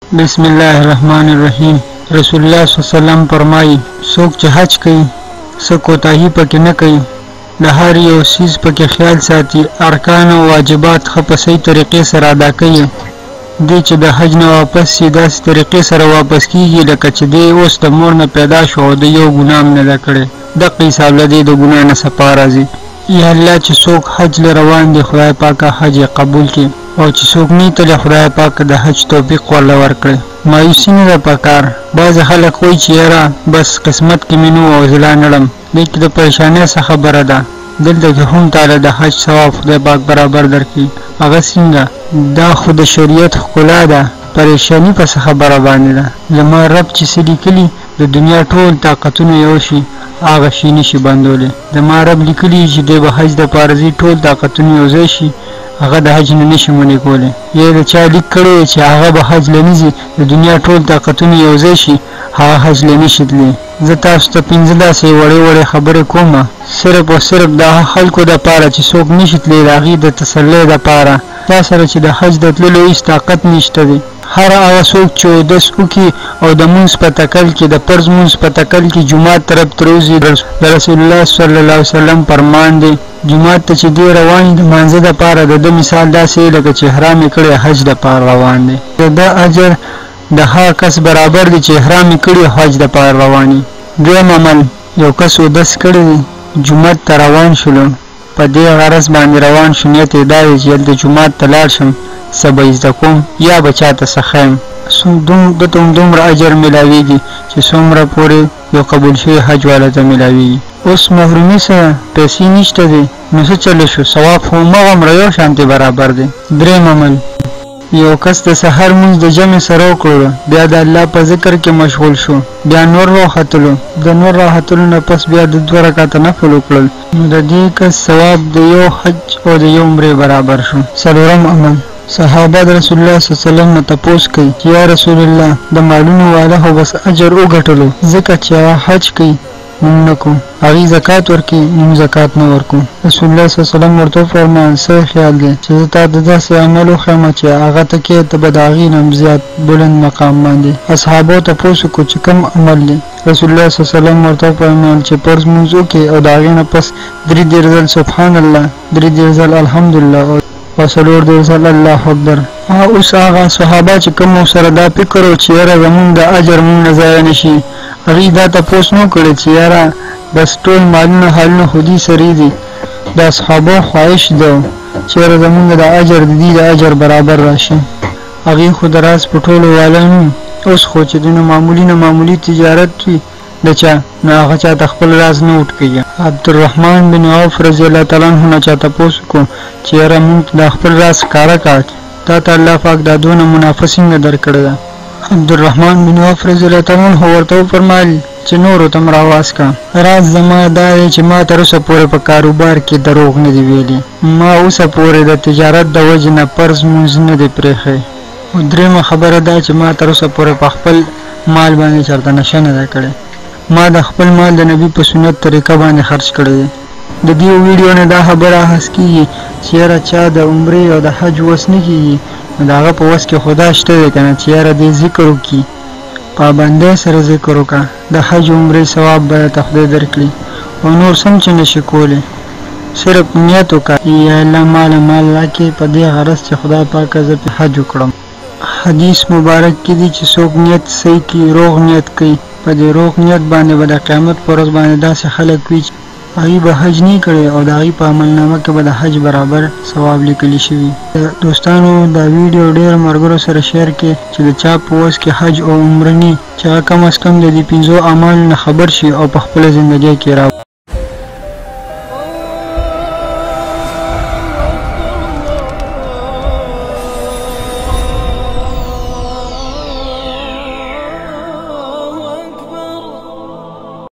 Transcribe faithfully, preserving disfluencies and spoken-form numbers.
بسم الله الرحمن الرحیم. رسول الله صلی الله علیه وسلم فرمایي څوک چې حج کوي څه کوتاهي پکې نه کوي، د هر یو څیز پکې خیال ساتي، ارکان او واجبات ښه په صحیح طریقې سره ادا کوي، دی چې د حج نه واپس شي داسې طریقې سره واپس کیږي لکه چې دی اوس د مور نه پیدا شو او د یو ګناه هم نه ده کړې، دغه حساب له دی د ګناه نه صفا راځي. یا الله چې څوک حج له روان دي خدای پاکه حج یې قبول کړي، او چې څوک نه تللی خدای پاک د حج توفیق ورله ورکړي. مایوسي نه ده پکار. بعضې خلک وایي چې یاره بس قسمت کې مې نه و او زه لا نړم، دې کې د پریشانۍ څه خبره ده. دلته کې هم تعالی د حج ثواب خدای پاک برابر درکړي. هغه څنګه؟ دا خو د شریعت ښکلا ده، پریشاني په څه خبره باندې ده. زما رب چې څه لیکلي د دنیا ټول طاقتونه یو شي هغه شي نشي بندولی. زما رب لیکلي چې دی به حج دپاره ځي ټول طاقتونه یو ځای شي هغه د حج نه نشي منې کولی. یا د چا لیک کړی چې هغه به حج له نه ځي د دنیا ټول طاقتونه یو ځای شي هغه حج له نشي تللی. زه تاسو ته پنځه داسې وړې وړې خبرې کوم صرف او صرف د خلکو دپاره چې څوک نشي تللی د هغې د تسلی دپاره، دا سره چې د حج د تللو هېڅ طاقت نشته دی. هر هغه څوک چې اودس وکړي او د مونځ په تکل کې د فرض مونځ په تکل کې جومات طرف ته روځي، د رسول الله صلی الله علیه وسلم فرمان دی جومات ته چې دی روان د مانځه دپاره د ده مثال داسې لکه چې احرام یې کړی حج دپاره روان دی. د ده اجر د هغه کس برابر دی چې احرام یې کړي حج دپاره روان وي. دویم عمل، یو کس اودس کړی دی جومات ته روان شلو، په دې غرض باندې روان شو، نیت یې دا دی چې هلته جومات ته لاړ شم څه به زده کوم یا به چاته څه ښیم، دته هم دومره اجر میلاویږي چې څومره پورې یو قبول شوی حج والا ته میلاویږي. اوس محرومي سره پیسې نشته دی نو څه چلی شو، ثواب خو همغومره یو شانتې برابر دی. درېیم عمل، یو کس د سحر مونځ د جمع سره وکړو، بیا د الله په ذکر کې مشغول شو، بیا نور راختلو، د نور راختلو نه پس بیا د دوه رکعته نفل وکړل، نو د دې کس ثواب د یو حج او د یو عمرې برابر شو. څلورم عمل، صحابه د رسول الله صلی الله علیه وسلم نه تپوس کوي چې یا رسول الله د مالونو والا خو بس اجر وګټلو، ځکه چې هغه حج کوي مونږ نه کوو، هغې زکات ورکوي مونږ زکات نه ورکوو. رسول الله صلی الله علیه وسلم ورته وفرمایل څه خیال دی چې زه تا د داسې عمل وښیم چې هغه ته کې ته به د هغې نه هم زیات بلند مقام باندې. اصحابو تپوس وکړو چې کوم عمل دی؟ رسول الله صلی الله علیه وسلم ورته وفرمایل چې فرض مونځ وکړي او د هغې نه پس درې دېرش ځل سبحان الله، درې دېرش ځل الحمدلله او څلور دېرش ځل الله اکبر. اوس هغه صحابه چې کوم سره دا فکر و چې یاره زمونږ د اجر مونږ نه ضایع نه شي، هغې دا تپوس نه کړی چې یاره بس ټول مالونه حالونه خو دې سرې دي، د اصحابو خواهش ده چې یاره زمونږ د اجر د دې د اجر برابر راشي. هغې خو د راز په ټولو والا نه، اوس خو چې دونه معمولي نه معمولي تجارت وي د چا نو هغه چاته خپل راز نه وټ کوي. عبدالرحمن بن عوف رضی الله تعالی عنه نه چا تپوس وکړو چې یاره مونږ د خپل راز ښکاره کړه، تا ته الله پاک دا دونه منافع څنګه درکړې ده؟ عبدالرحمن بن عوف رضی الله تعالی عنه ورته وفرمایل چې نورو ته م راواز کړه، راز زما دا دی چې ما تر اوسه پورې په کاروبار کې دروغ نه دي ویلي، ما اوسه پورې د تجارت د وجې نه فرض مونځ نه دی پرېښی، او درېیمه خبره دا چې ما تر اوسه پورې په خپل مال باندې چېرته نشه نه ده کړې، ما د خپل مال د نبي په سنت طریقه باندې خرج کړی دی. د دې ویډیو نه دا خبره اخذ کېږي چې یاره چا د عمرې او د حج وس نه کېږي نو د هغه په وس کې خو دا شته دی که نه چې یاره دې ذکر وکړي، پابندۍ سره ذکر وکړه، د حج عمرې ثواب به ته خدای درکړي، او نور سم چې نشي کولی، صرف نیت وکړه یا الله ماله مال راکړې په دې غرض چې خدای پاکه زه پې حج وکړم. حدیث مبارک کې دي چې څوک نیت صحیح کړي، روغ نیت کوي، په دې روغ نیت باندې به د قیامت په ورځ باندې داسې خلک وي چې هغې به حج نه کړی او د هغې په عملنامه کې به د حج برابر ثواب لیکلی شوي. دوستانو دا ویډیو ډېر ملګرو سره شیر کړئ چې د چا په وس کې حج او عمره نه چې هغه کم از کم د دې پنځو اعمالو نه خبر شي او په خپله زندګۍ کې را